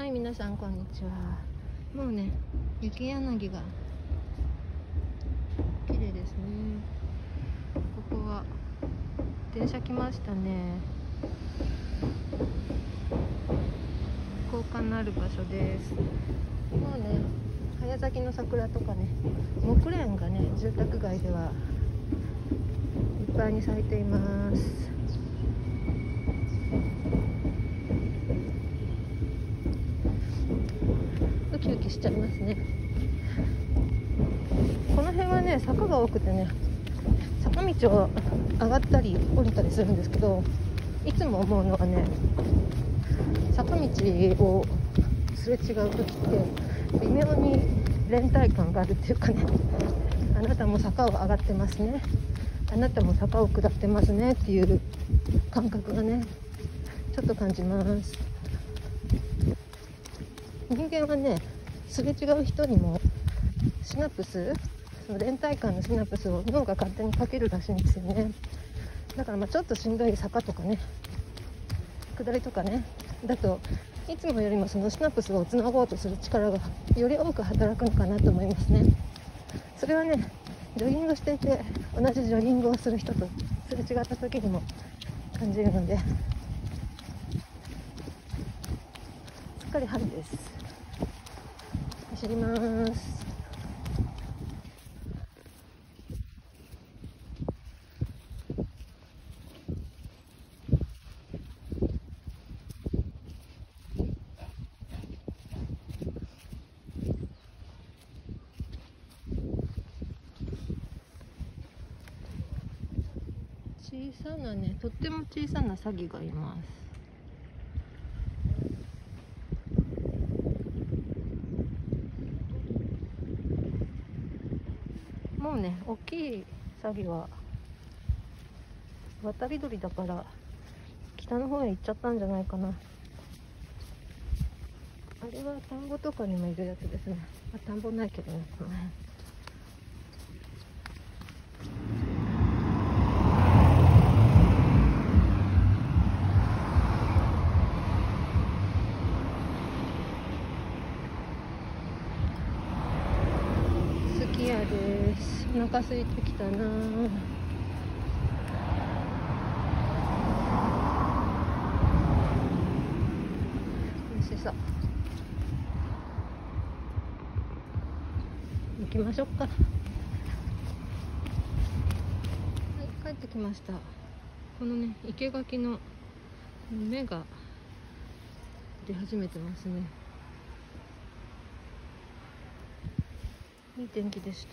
はい皆さんこんにちは。もうね雪柳が綺麗ですね。ここは電車来ましたね。高架のある場所です。もうね早咲きの桜とかね木蓮がね住宅街ではいっぱいに咲いています。ウキウキしちゃいますね。この辺はね坂が多くてね坂道を上がったり降りたりするんですけど、いつも思うのはね坂道をすれ違う時って微妙に連帯感があるっていうかね、あなたも坂を上がってますね、あなたも坂を下ってますねっていう感覚がねちょっと感じます。人間はねすれ違う人にもシナプス、その連帯感のシナプスを脳が勝手にかけるらしいんですよね。だからちょっとしんどい坂とかね下りとかねだといつもよりもそのシナプスをつなごうとする力がより多く働くのかなと思いますね。それはねジョギングしていて同じジョギングをする人とすれ違った時にも感じるので、すっかり春です。走ります。小さなね、とっても小さなサギがいます。もうね、大きいサギは渡り鳥だから北の方へ行っちゃったんじゃないかな。あれは田んぼとかにもいるやつですね。田んぼないけどね。すき家です。お腹空いてきたな。美味しそう。行きましょうか。はい、帰ってきました。このね生垣の芽が出始めてますね。いい天気でした。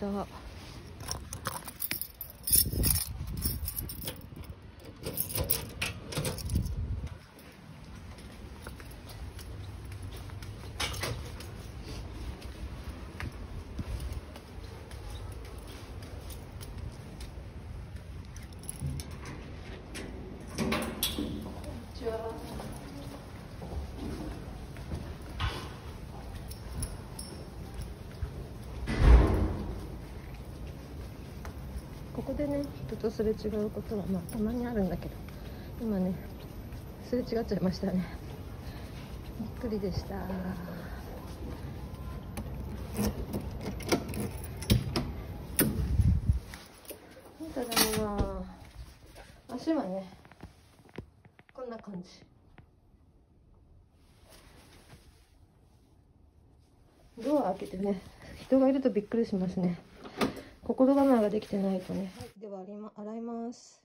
ここでね人とすれ違うことはたまにあるんだけど、今ねすれ違っちゃいましたね。びっくりでした。なんかでも足はねこんな感じ。ドア開けてね人がいるとびっくりしますね。心構えができてないとね。はい、では洗います。